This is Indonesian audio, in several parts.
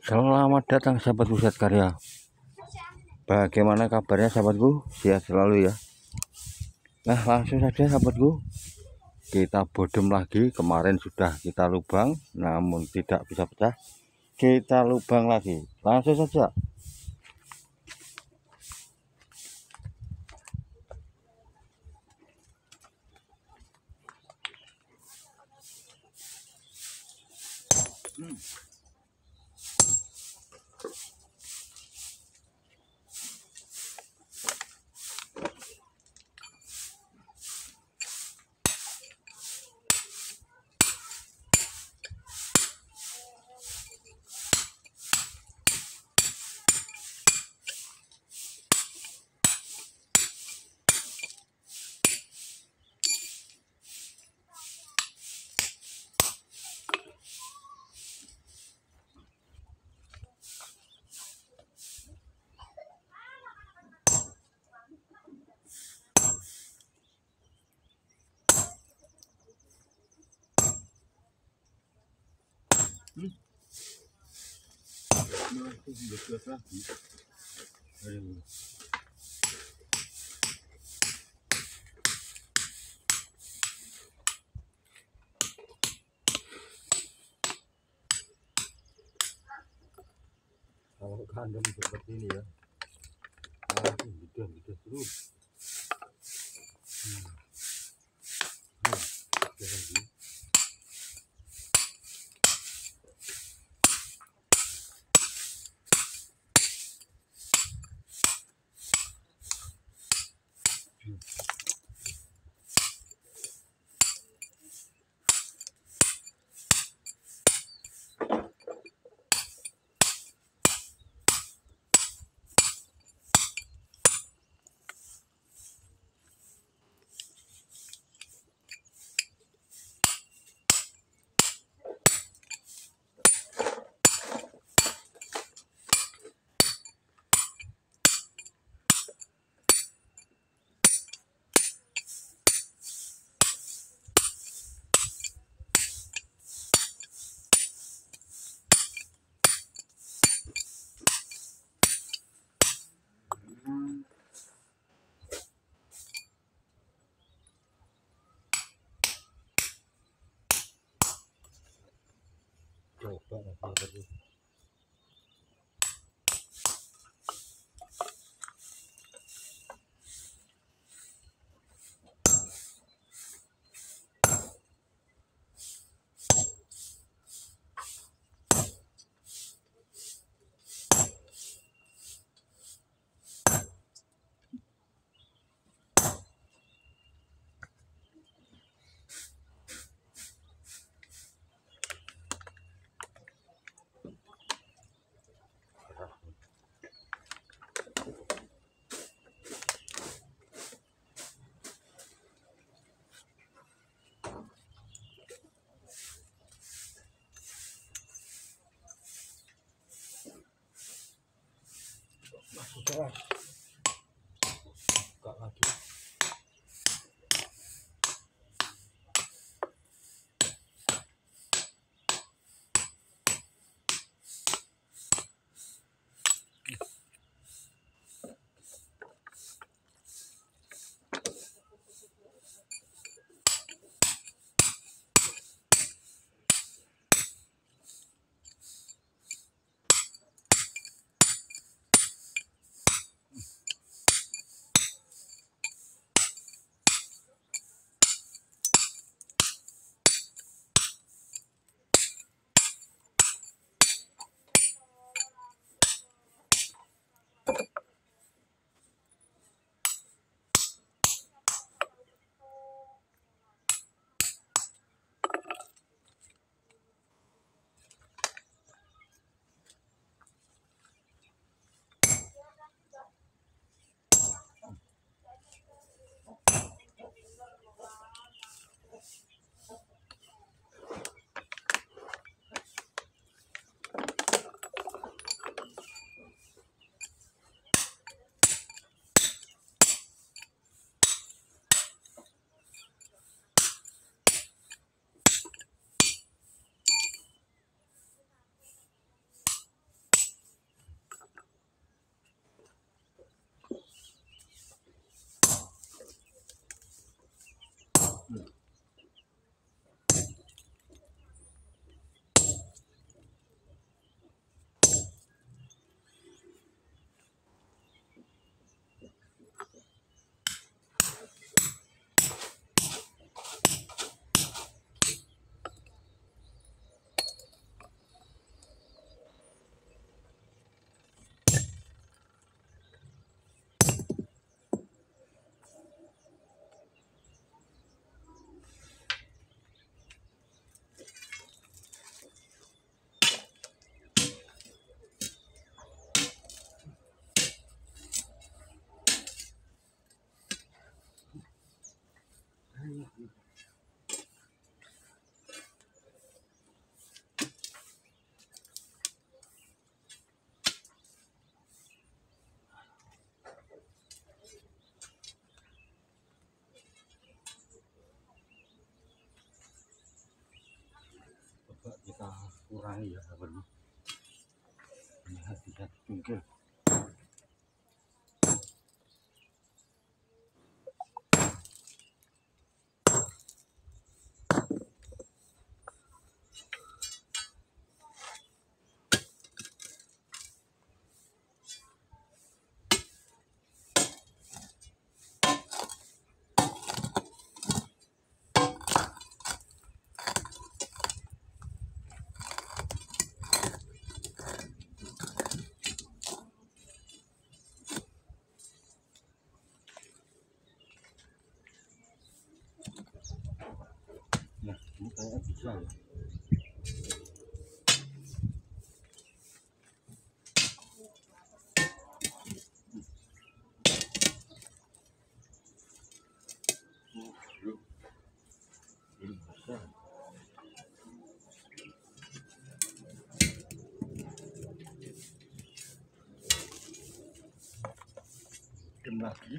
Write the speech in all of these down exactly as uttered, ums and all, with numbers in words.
Selamat datang sahabat Pusat Karya. Bagaimana kabarnya sahabatku? Sehat selalu ya. Nah, langsung saja sahabatku, kita bodem lagi. Kemarin sudah kita lubang namun tidak bisa pecah. Kita lubang lagi. Langsung saja. Hmm. Nah, itu sudah lagi. Ayo. Kalau kandang seperti ini ya, langsung gitu gitu terus. Hmm. Hmm. Jangan gitu. Hmm. Coba lagi. Sudah buka lagi. kurangi ya sahabatku. Lihat lihat cungkil. Nah, ini kayaknya bisa ya. Ini bisa. Dem lagi.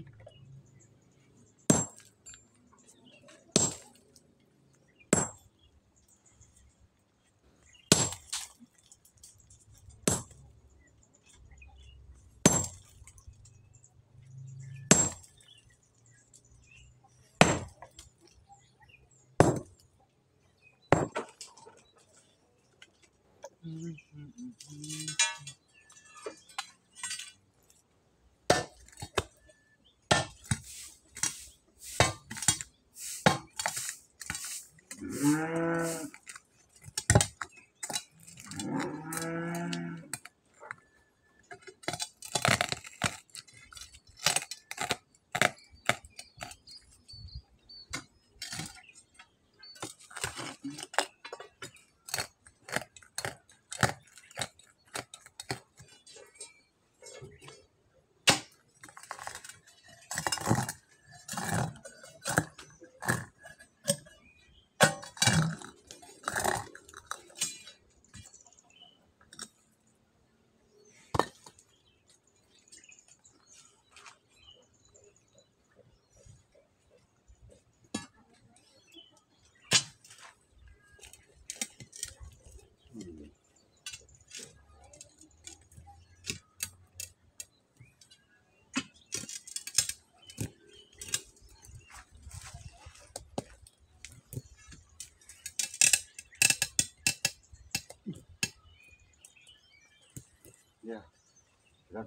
Ya, berat.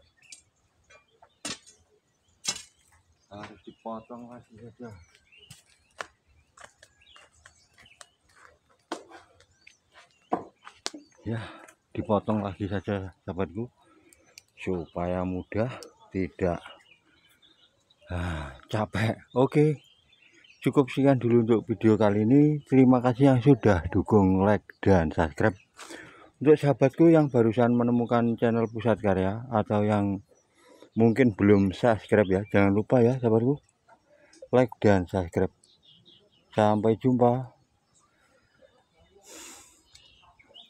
Harus dipotong lagi saja. Ya, dipotong lagi saja sahabatku, supaya mudah, tidak ah, capek. Oke, cukup sekian dulu untuk video kali ini. Terima kasih yang sudah dukung, like, dan subscribe. Untuk sahabatku yang barusan menemukan channel Pusat Karya atau yang mungkin belum subscribe ya, jangan lupa ya sahabatku, like dan subscribe. Sampai jumpa.